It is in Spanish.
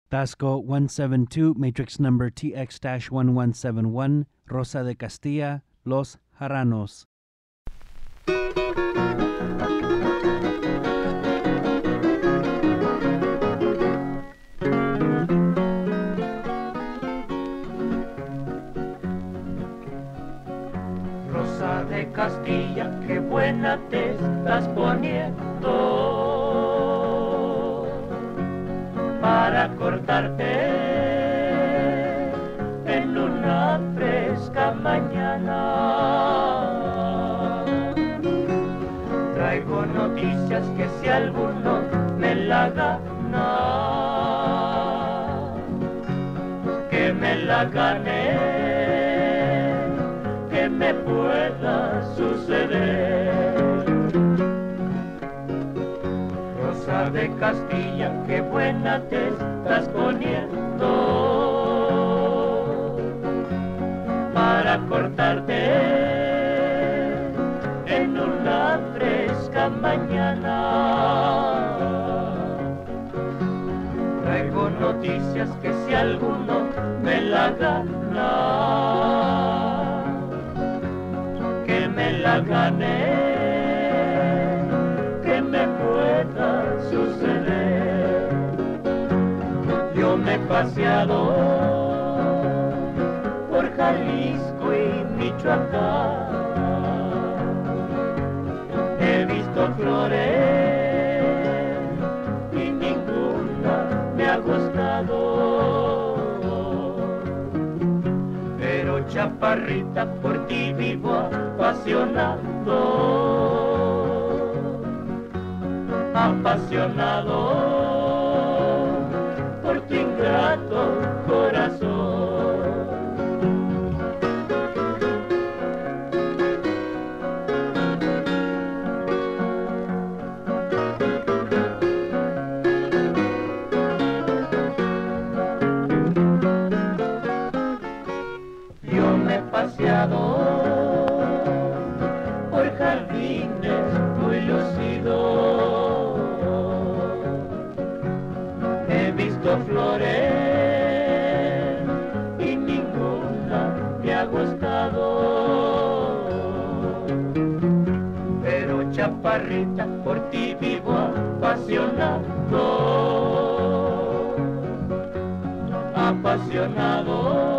Tasco 172, matrix number TX-1171, Rosa de Castilla, Los Jaranos. Rosa de Castilla, qué buena te estás poniendo para cortarte en una fresca mañana. Traigo noticias que si alguno me la gana, que me la gane, que me pueda suceder. Rosa de Castilla, qué buena te estás poniendo para cortarte en una fresca mañana. Traigo noticias que si alguno me la gana, que me la gané, que me pueda suceder. Yo me he paseado por Jalisco y Michoacán, he visto flores y ninguna me ha gustado, pero chaparrita, por ti vivo apasionado, apasionado por tu ingrato corazón. Yo me he paseado por jardines muy lucidos, he visto flores y ninguna me ha gustado, pero chaparrita, por ti vivo apasionado, apasionado